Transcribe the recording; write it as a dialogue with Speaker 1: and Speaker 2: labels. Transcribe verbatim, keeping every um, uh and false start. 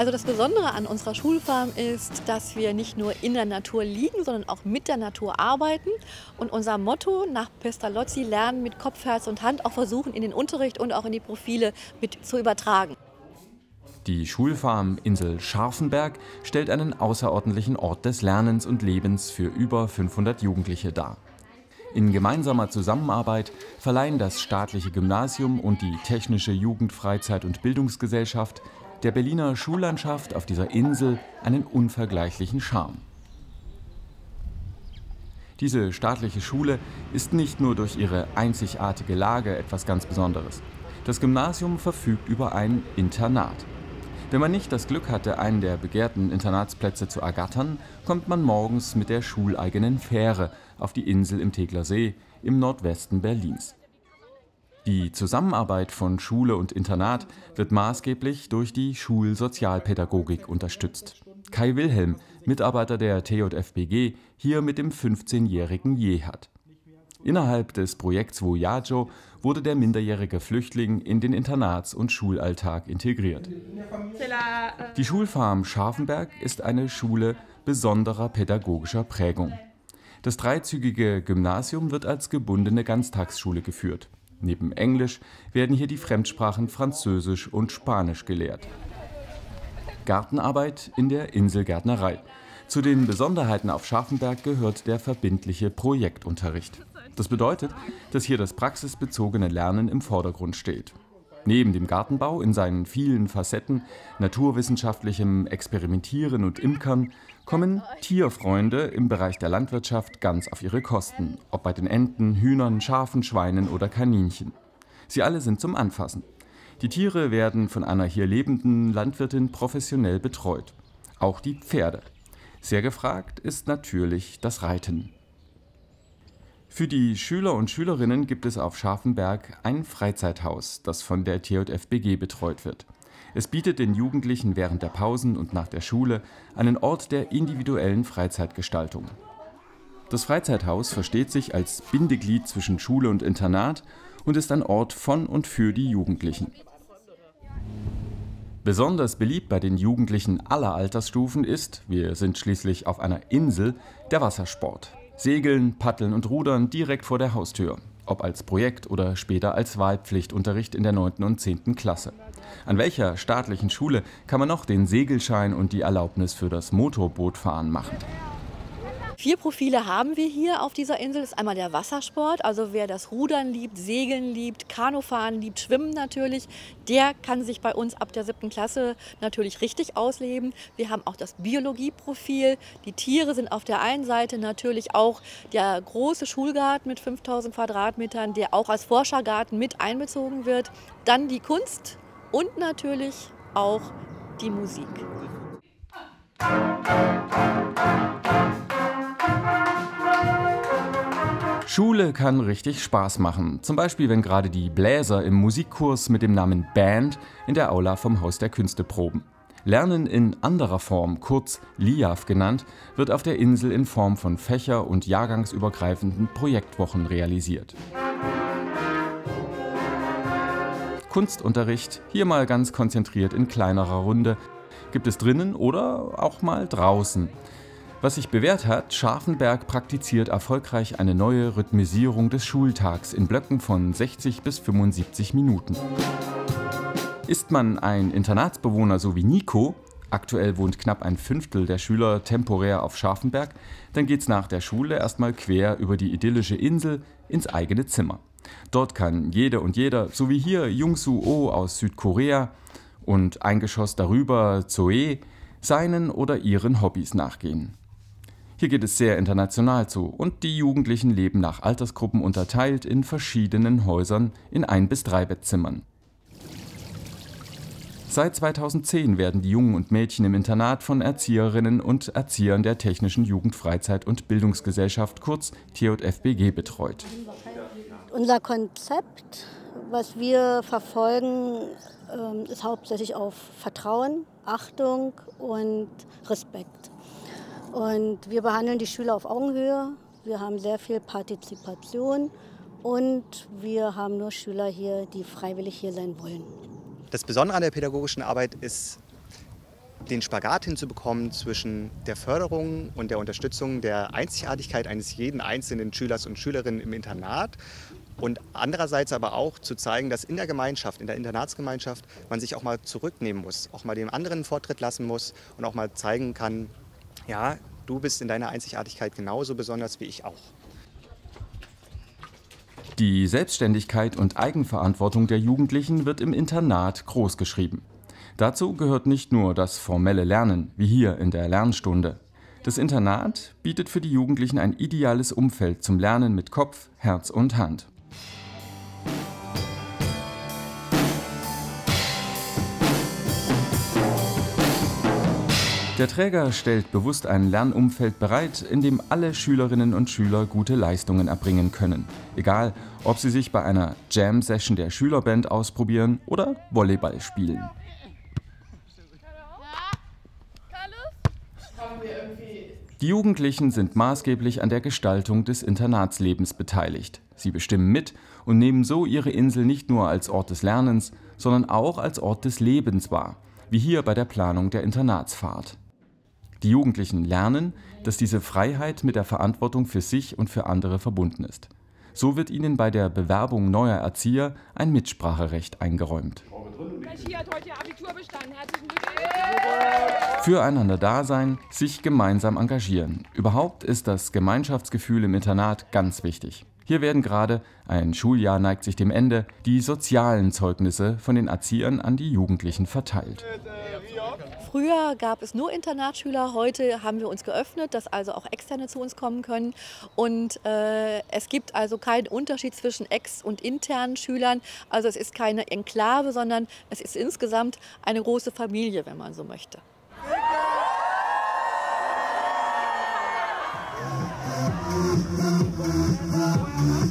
Speaker 1: Also das Besondere an unserer Schulfarm ist, dass wir nicht nur in der Natur liegen, sondern auch mit der Natur arbeiten. Und unser Motto nach Pestalozzi, Lernen mit Kopf, Herz und Hand, auch versuchen in den Unterricht und auch in die Profile mit zu übertragen.
Speaker 2: Die Schulfarm Insel Scharfenberg stellt einen außerordentlichen Ort des Lernens und Lebens für über fünfhundert Jugendliche dar. In gemeinsamer Zusammenarbeit verleihen das staatliche Gymnasium und die Technische Jugend-, Freizeit- und Bildungsgesellschaft der Berliner Schullandschaft auf dieser Insel einen unvergleichlichen Charme. Diese staatliche Schule ist nicht nur durch ihre einzigartige Lage etwas ganz Besonderes. Das Gymnasium verfügt über ein Internat. Wenn man nicht das Glück hatte, einen der begehrten Internatsplätze zu ergattern, kommt man morgens mit der schuleigenen Fähre auf die Insel im Tegeler See im Nordwesten Berlins. Die Zusammenarbeit von Schule und Internat wird maßgeblich durch die Schulsozialpädagogik unterstützt. Kai Wilhelm, Mitarbeiter der T J F B G, hier mit dem fünfzehnjährigen Jehat. Innerhalb des Projekts Voyaggio wurde der minderjährige Flüchtling in den Internats- und Schulalltag integriert. Die Schulfarm Scharfenberg ist eine Schule besonderer pädagogischer Prägung. Das dreizügige Gymnasium wird als gebundene Ganztagsschule geführt. Neben Englisch werden hier die Fremdsprachen Französisch und Spanisch gelehrt. Gartenarbeit in der Inselgärtnerei. Zu den Besonderheiten auf Scharfenberg gehört der verbindliche Projektunterricht. Das bedeutet, dass hier das praxisbezogene Lernen im Vordergrund steht. Neben dem Gartenbau in seinen vielen Facetten, naturwissenschaftlichem Experimentieren und Imkern, kommen Tierfreunde im Bereich der Landwirtschaft ganz auf ihre Kosten, ob bei den Enten, Hühnern, Schafen, Schweinen oder Kaninchen. Sie alle sind zum Anfassen. Die Tiere werden von einer hier lebenden Landwirtin professionell betreut. Auch die Pferde. Sehr gefragt ist natürlich das Reiten. Für die Schüler und Schülerinnen gibt es auf Scharfenberg ein Freizeithaus, das von der T J F B G betreut wird. Es bietet den Jugendlichen während der Pausen und nach der Schule einen Ort der individuellen Freizeitgestaltung. Das Freizeithaus versteht sich als Bindeglied zwischen Schule und Internat und ist ein Ort von und für die Jugendlichen. Besonders beliebt bei den Jugendlichen aller Altersstufen ist, wir sind schließlich auf einer Insel, der Wassersport. Segeln, Paddeln und Rudern direkt vor der Haustür, ob als Projekt oder später als Wahlpflichtunterricht in der neunten und zehnten Klasse. An welcher staatlichen Schule kann man noch den Segelschein und die Erlaubnis für das Motorbootfahren machen?
Speaker 1: Vier Profile haben wir hier auf dieser Insel. Das ist einmal der Wassersport, also wer das Rudern liebt, Segeln liebt, Kanufahren liebt, Schwimmen natürlich, der kann sich bei uns ab der siebten Klasse natürlich richtig ausleben. Wir haben auch das Biologieprofil. Die Tiere sind auf der einen Seite natürlich auch der große Schulgarten mit fünftausend Quadratmetern, der auch als Forschergarten mit einbezogen wird. Dann die Kunst und natürlich auch die Musik.
Speaker 2: Schule kann richtig Spaß machen, zum Beispiel wenn gerade die Bläser im Musikkurs mit dem Namen Band in der Aula vom Haus der Künste proben. Lernen in anderer Form, kurz L I A F genannt, wird auf der Insel in Form von fächer- und jahrgangsübergreifenden Projektwochen realisiert. Kunstunterricht, hier mal ganz konzentriert in kleinerer Runde, gibt es drinnen oder auch mal draußen. Was sich bewährt hat, Scharfenberg praktiziert erfolgreich eine neue Rhythmisierung des Schultags in Blöcken von sechzig bis fünfundsiebzig Minuten. Ist man ein Internatsbewohner so wie Nico, aktuell wohnt knapp ein Fünftel der Schüler temporär auf Scharfenberg, dann geht's nach der Schule erstmal quer über die idyllische Insel ins eigene Zimmer. Dort kann jede und jeder, so wie hier Jung-Soo aus Südkorea und ein Geschoss darüber Zoe, seinen oder ihren Hobbys nachgehen. Hier geht es sehr international zu und die Jugendlichen leben nach Altersgruppen unterteilt in verschiedenen Häusern in ein bis drei Bettzimmern. Seit zweitausendzehn werden die Jungen und Mädchen im Internat von Erzieherinnen und Erziehern der Technischen Jugend-, Freizeit- und Bildungsgesellschaft, kurz T J F B G, betreut.
Speaker 3: Unser Konzept, was wir verfolgen, ist hauptsächlich auf Vertrauen, Achtung und Respekt. Und wir behandeln die Schüler auf Augenhöhe, wir haben sehr viel Partizipation und wir haben nur Schüler hier, die freiwillig hier sein wollen.
Speaker 4: Das Besondere an der pädagogischen Arbeit ist den Spagat hinzubekommen zwischen der Förderung und der Unterstützung der Einzigartigkeit eines jeden einzelnen Schülers und Schülerinnen im Internat und andererseits aber auch zu zeigen, dass in der Gemeinschaft, in der Internatsgemeinschaft man sich auch mal zurücknehmen muss, auch mal dem anderen Vortritt lassen muss und auch mal zeigen kann, ja, du bist in deiner Einzigartigkeit genauso besonders wie ich auch.
Speaker 2: Die Selbstständigkeit und Eigenverantwortung der Jugendlichen wird im Internat großgeschrieben. Dazu gehört nicht nur das formelle Lernen, wie hier in der Lernstunde. Das Internat bietet für die Jugendlichen ein ideales Umfeld zum Lernen mit Kopf, Herz und Hand. Der Träger stellt bewusst ein Lernumfeld bereit, in dem alle Schülerinnen und Schüler gute Leistungen erbringen können. Egal, ob sie sich bei einer Jam-Session der Schülerband ausprobieren oder Volleyball spielen. Die Jugendlichen sind maßgeblich an der Gestaltung des Internatslebens beteiligt. Sie bestimmen mit und nehmen so ihre Insel nicht nur als Ort des Lernens, sondern auch als Ort des Lebens wahr, wie hier bei der Planung der Internatsfahrt. Die Jugendlichen lernen, dass diese Freiheit mit der Verantwortung für sich und für andere verbunden ist. So wird ihnen bei der Bewerbung neuer Erzieher ein Mitspracherecht eingeräumt. Füreinander da sein, sich gemeinsam engagieren. Überhaupt ist das Gemeinschaftsgefühl im Internat ganz wichtig. Hier werden gerade, ein Schuljahr neigt sich dem Ende, die sozialen Zeugnisse von den Erziehern an die Jugendlichen verteilt.
Speaker 1: Früher gab es nur Internatsschüler, heute haben wir uns geöffnet, dass also auch Externe zu uns kommen können. Und äh, es gibt also keinen Unterschied zwischen ex- und internen Schülern. Also es ist keine Enklave, sondern es ist insgesamt eine große Familie, wenn man so möchte.
Speaker 5: Musik